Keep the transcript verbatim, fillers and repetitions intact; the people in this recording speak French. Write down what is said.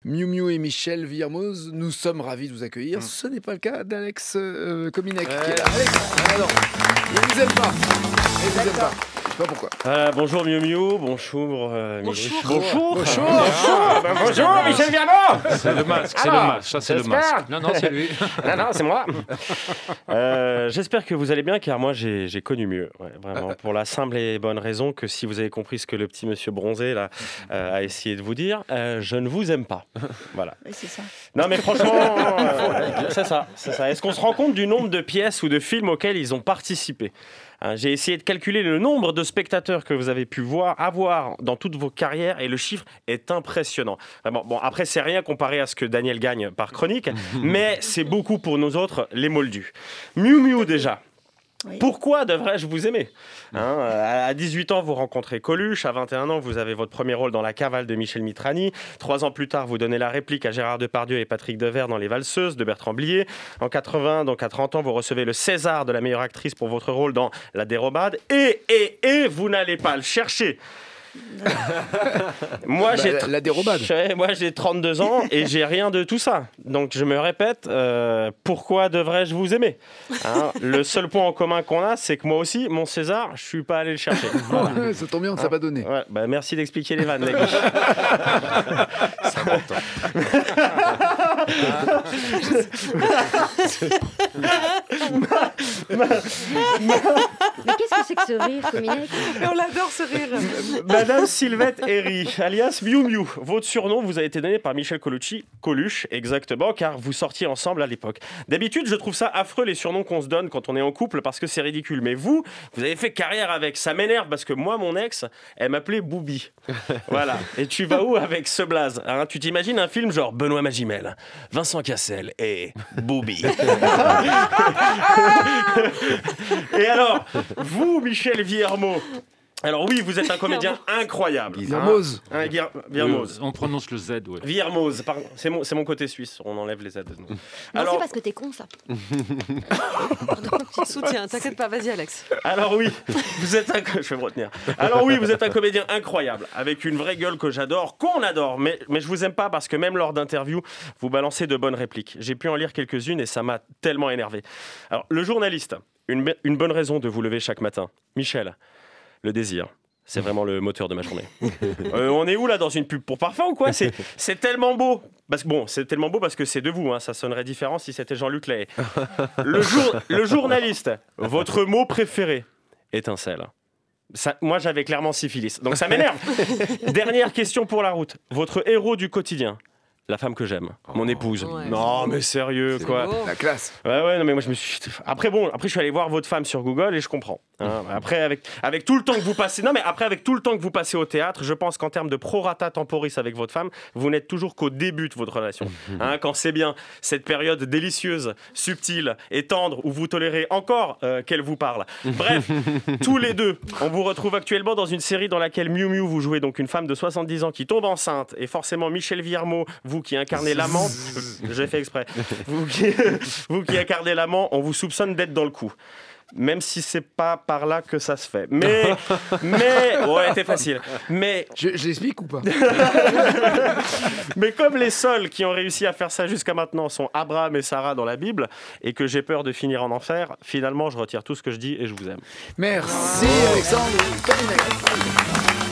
Miu Miu et Michel Villermoz, nous sommes ravis de vous accueillir. Mmh. Ce n'est pas le cas d'Alex euh, Kominek. Ouais. Qui est là. Alex, alors, il ne vous aime pas. Il ne vous aime pas. Je sais pas pourquoi. Euh, bonjour Miu Miu, bonjour euh, Bonjour. Bonjour. Bonjour. Bonjour. Ben, bonjour Michel Villermoz. C'est le masque, c'est le masque, ça c'est le masque. Non, non, c'est lui. Non, non, c'est moi. Euh, J'espère que vous allez bien, car moi j'ai connu mieux. Ouais, vraiment, pour la simple et bonne raison que si vous avez compris ce que le petit monsieur bronzé là, euh, a essayé de vous dire, euh, je ne vous aime pas. Voilà. Oui, c'est ça. Non, mais franchement, euh, c'est ça. ça. Est-ce qu'on se rend compte du nombre de pièces ou de films auxquels ils ont participé? Hein, j'ai essayé de calculer le nombre de spectateurs que vous avez pu voir, avoir dans toutes vos carrières, et le chiffre est impressionnant. Vraiment, bon, après, c'est rien comparé à ce que Daniel gagne par chronique, mais c'est beaucoup pour nous autres, les moldus. Miu Miu déjà. Oui. Pourquoi devrais-je vous aimer, hein, à dix-huit ans, vous rencontrez Coluche. À vingt et un ans, vous avez votre premier rôle dans La Cavale de Michel Mitrani. Trois ans plus tard, vous donnez la réplique à Gérard Depardieu et Patrick Devers dans Les Valseuses de Bertrand Blier. En quatre-vingts, donc à trente ans, vous recevez le César de la meilleure actrice pour votre rôle dans La Dérobade. Et, et, et, vous n'allez pas le chercher. moi, bah, j'ai la, la dérobade. Moi, j'ai trente-deux ans et j'ai rien de tout ça. Donc, je me répète, euh, pourquoi devrais-je vous aimer, hein? Le seul point en commun qu'on a, c'est que moi aussi, mon César, je suis pas allé le chercher. Voilà. Ça tombe bien, on ne s'est pas donné. Ouais, bah, merci d'expliquer les vannes, les gars. C'est important. Mais qu'est-ce que c'est que ce rire, Kominek? On l'adore ce rire. Madame Sylvette Herry, alias Miu Miu. Votre surnom vous a été donné par Michel Colucci, Coluche, exactement, car vous sortiez ensemble à l'époque. D'habitude, je trouve ça affreux les surnoms qu'on se donne quand on est en couple parce que c'est ridicule. Mais vous, vous avez fait carrière avec. Ça m'énerve parce que moi, mon ex, elle m'appelait Boubi. Voilà. Et tu vas où avec ce blaze, hein? Tu t'imagines un film genre Benoît Magimel, Vincent Cassel et Boubi. Et alors, vous, Michel Villermoz. Alors oui, vous êtes un comédien incroyable. Villermoz. Hein, hein, Guir- Villermoz. Euh, on prononce le Z, ouais. Villermoz, pardon. C'est mon, c'est mon côté suisse, on enlève les Z. Non, Alors, c'est parce que t'es con, ça. Petit soutien, t'inquiète pas, vas-y Alex. alors oui, vous êtes un... Je vais me retenir. Alors oui, vous êtes un comédien incroyable, avec une vraie gueule que j'adore, qu'on adore, mais, mais je vous aime pas parce que même lors d'interviews, vous balancez de bonnes répliques. J'ai pu en lire quelques-unes et ça m'a tellement énervé. Alors, le journaliste, une, be- une bonne raison de vous lever chaque matin. Michel, le désir. C'est vraiment le moteur de ma journée. Euh, on est où là, dans une pub pour parfum ou quoi? C'est c'est tellement beau. Parce que bon, c'est tellement beau parce que c'est de vous. Hein, ça sonnerait différent si c'était Jean-Luc Lahaye. Le, jour, le journaliste, votre mot préféré, étincelle. Ça, moi, j'avais clairement syphilis. Donc ça m'énerve. Dernière question pour la route. Votre héros du quotidien. La femme que j'aime, mon épouse. Ouais. Non, mais sérieux, quoi. beau. La classe. Ouais, ouais, non, mais moi je me suis. Après, bon, après je suis allé voir votre femme sur Google et je comprends. Hein. Après, avec, avec tout le temps que vous passez. Non, mais après, avec tout le temps que vous passez au théâtre, je pense qu'en termes de prorata temporis avec votre femme, vous n'êtes toujours qu'au début de votre relation. Hein, quand c'est bien, cette période délicieuse, subtile et tendre où vous tolérez encore euh, qu'elle vous parle. Bref, tous les deux, on vous retrouve actuellement dans une série dans laquelle Miu Miu, vous jouez donc une femme de soixante-dix ans qui tombe enceinte et forcément Michel Villermoz, vous qui incarnez l'amant, j'ai fait exprès, vous qui, vous qui incarnez l'amant, on vous soupçonne d'être dans le coup. Même si c'est pas par là que ça se fait. Mais, mais, ouais, c'est facile. Mais, Je, je l'explique ou pas? mais comme les seuls qui ont réussi à faire ça jusqu'à maintenant sont Abraham et Sarah dans la Bible, et que j'ai peur de finir en enfer, finalement, je retire tout ce que je dis et je vous aime. Merci Alexandre Kominek.